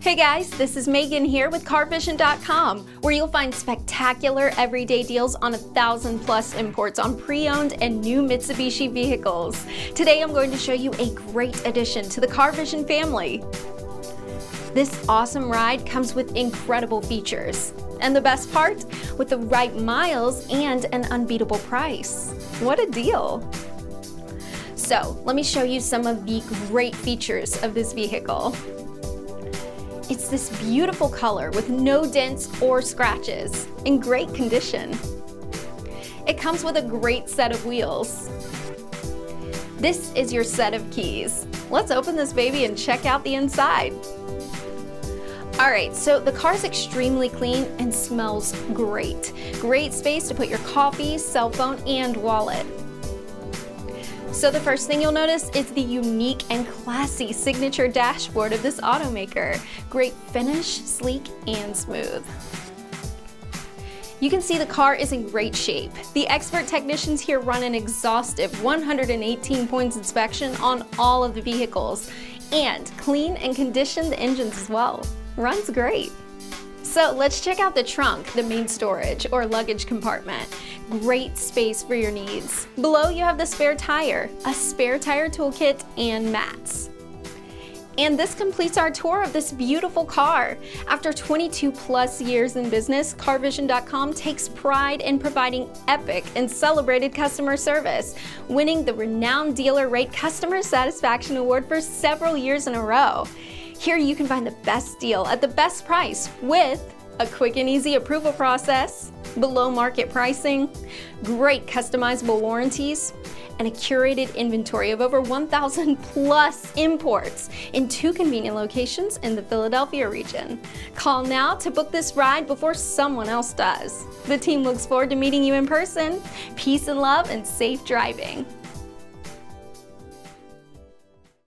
Hey guys, this is Megan here with CarVision.com, where you'll find spectacular everyday deals on 1,000+ imports on pre-owned and new Mitsubishi vehicles. Today I'm going to show you a great addition to the CarVision family. This awesome ride comes with incredible features. And the best part? With the right miles and an unbeatable price. What a deal! So, let me show you some of the great features of this vehicle. It's this beautiful color with no dents or scratches, in great condition. It comes with a great set of wheels. This is your set of keys. Let's open this baby and check out the inside. Alright, so the car's extremely clean and smells great. Great space to put your coffee, cell phone, and wallet. So the first thing you'll notice is the unique and classy signature dashboard of this automaker. Great finish, sleek, and smooth. You can see the car is in great shape. The expert technicians here run an exhaustive 118 points inspection on all of the vehicles and clean and condition the engines as well. Runs great. So let's check out the trunk, the main storage or luggage compartment. Great space for your needs. Below you have the spare tire, a spare tire toolkit, and mats. And this completes our tour of this beautiful car. After 22+ years in business, CarVision.com takes pride in providing epic and celebrated customer service, winning the renowned Dealer Rate Customer Satisfaction Award for several years in a row. Here you can find the best deal at the best price with a quick and easy approval process, below market pricing, great customizable warranties, and a curated inventory of over 1,000+ imports in 2 convenient locations in the Philadelphia region. Call now to book this ride before someone else does. The team looks forward to meeting you in person. Peace and love and safe driving.